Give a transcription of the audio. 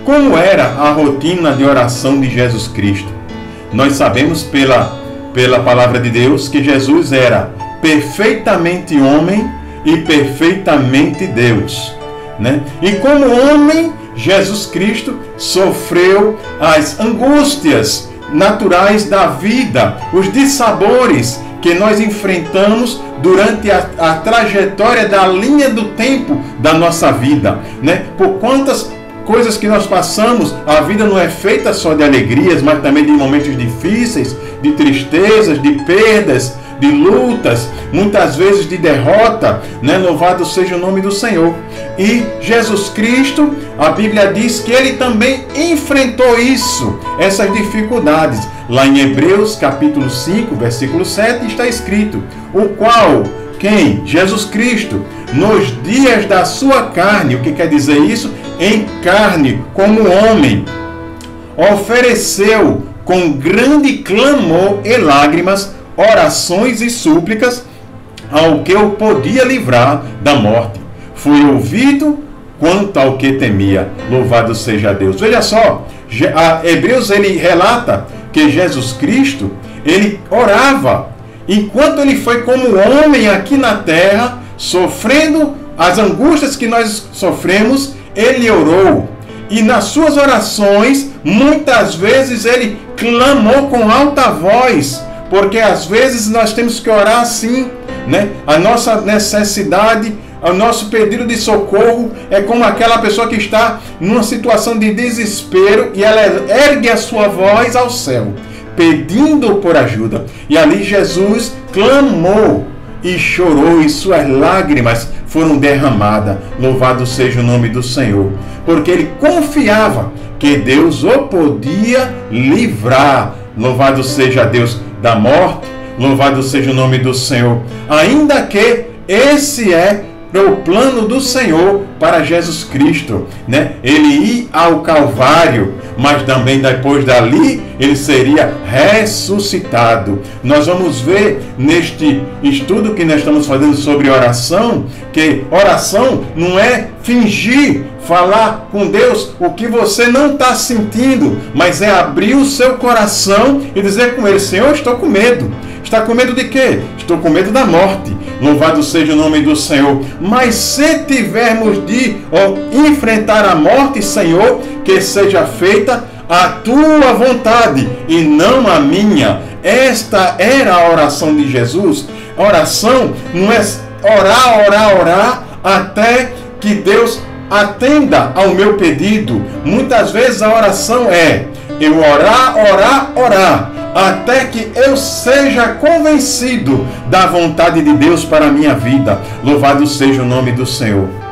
como era a rotina de oração de Jesus Cristo? Nós sabemos pela palavra de Deus que Jesus era perfeitamente homem e perfeitamente Deus, né? E como homem, Jesus Cristo sofreu as angústias naturais da vida, os dissabores que nós enfrentamos durante a trajetória da linha do tempo da nossa vida, né? Por quantas coisas que nós passamos, a vida não é feita só de alegrias, mas também de momentos difíceis, de tristezas, de perdas, de lutas, muitas vezes de derrota, né? Louvado seja o nome do Senhor. E Jesus Cristo, a Bíblia diz que ele também enfrentou isso, essas dificuldades. Lá em Hebreus capítulo 5, versículo 7, está escrito: o qual, quem? Jesus Cristo, nos dias da sua carne, o que quer dizer isso? Em carne, como homem, ofereceu com grande clamor e lágrimas, orações e súplicas ao que o podia livrar da morte. Foi ouvido quanto ao que temia. Louvado seja Deus. Veja só, Hebreus ele relata que Jesus Cristo, ele orava enquanto ele foi como homem aqui na terra, sofrendo as angústias que nós sofremos, ele orou. E nas suas orações, muitas vezes ele clamou com alta voz, porque às vezes nós temos que orar assim, né? A nossa necessidade, o nosso pedido de socorro é como aquela pessoa que está numa situação de desespero e ela ergue a sua voz ao céu, pedindo por ajuda. E ali Jesus clamou e chorou, e suas lágrimas foram derramadas. Louvado seja o nome do Senhor, porque ele confiava que Deus o podia livrar. Louvado seja Deus da morte. Louvado seja o nome do Senhor. Ainda que esse é o plano do Senhor para Jesus Cristo, né? Ele ir ao Calvário, mas também depois dali ele seria ressuscitado. Nós vamos ver neste estudo que nós estamos fazendo sobre oração, que oração não é fingir falar com Deus o que você não está sentindo, mas é abrir o seu coração e dizer com ele: Senhor, estou com medo. Está com medo de quê? Estou com medo da morte. Louvado seja o nome do Senhor. Mas se tivermos de enfrentar a morte, Senhor, que seja feita a tua vontade e não a minha. Esta era a oração de Jesus. A oração não é orar até que Deus atenda ao meu pedido. Muitas vezes a oração é eu orar, até que eu seja convencido da vontade de Deus para a minha vida. Louvado seja o nome do Senhor.